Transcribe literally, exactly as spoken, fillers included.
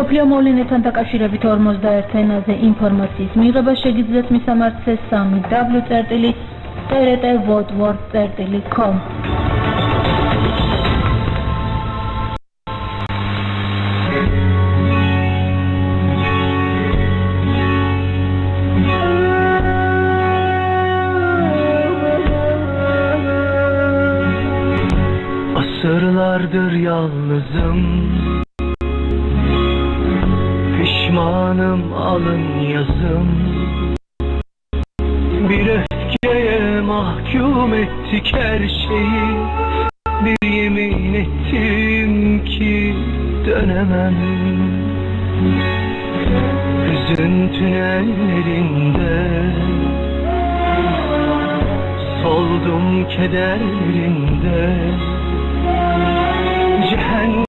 მსოფლიო მოვლენებთან დაკავშირებით ორმოცდაერთი ენაზე ინფორმაციის მიღება შეგიძლიათ მისამართზე სამი დაბლიუ წერტილი წერეტ ვოდვორდ წერტილი კომ. Asırlardır yalnızım, pişmanım alın yazım. Bir öfkeye mahkum ettik her şeyi. Bir yemin ettim ki dönemem. Hüzün tünellerinde soldum kederlerinde.